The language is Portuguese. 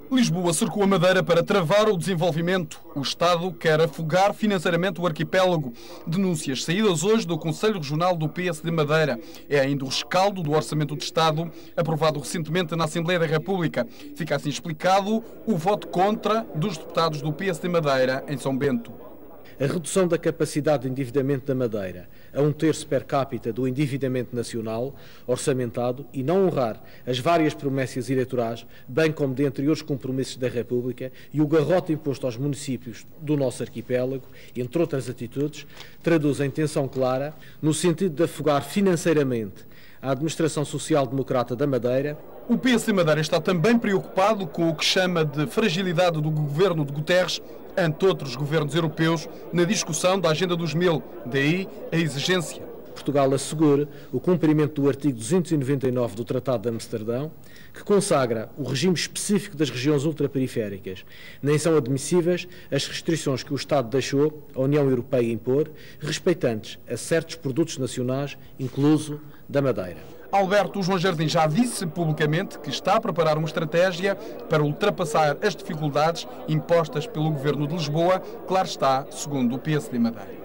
Lisboa cercou a Madeira para travar o desenvolvimento. O Estado quer afogar financeiramente o arquipélago. Denúncias saídas hoje do Conselho Regional do PS de Madeira. É ainda o rescaldo do Orçamento de Estado, aprovado recentemente na Assembleia da República. Fica assim explicado o voto contra dos deputados do PS de Madeira em São Bento. A redução da capacidade de endividamento da Madeira a 1/3 per capita do endividamento nacional orçamentado e não honrar as várias promessas eleitorais, bem como de anteriores compromissos da República e o garrote imposto aos municípios do nosso arquipélago, entre outras atitudes, traduz a intenção clara no sentido de afogar financeiramente a Administração Social-Democrata da Madeira. O PS de Madeira está também preocupado com o que chama de fragilidade do governo de Guterres ante outros governos europeus na discussão da Agenda dos 1000. Daí a exigência. Portugal assegura o cumprimento do artigo 299 do Tratado de Amsterdão, que consagra o regime específico das regiões ultraperiféricas. Nem são admissíveis as restrições que o Estado deixou à União Europeia impor, respeitantes a certos produtos nacionais, incluso da Madeira. Alberto João Jardim já disse publicamente que está a preparar uma estratégia para ultrapassar as dificuldades impostas pelo Governo de Lisboa, claro está, segundo o PS de Madeira.